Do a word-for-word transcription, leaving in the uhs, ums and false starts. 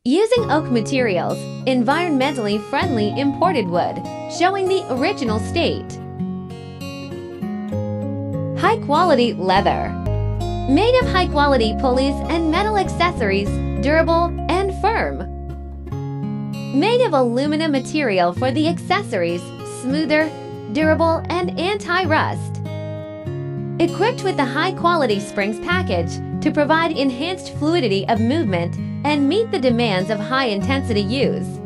Using oak materials, environmentally friendly imported wood, showing the original state. High-quality leather. Made of high-quality pulleys and metal accessories, durable and firm. Made of aluminum material for the accessories, smoother, durable, and anti-rust. Equipped with the high-quality springs package to provide enhanced fluidity of movement and meet the demands of high-intensity use.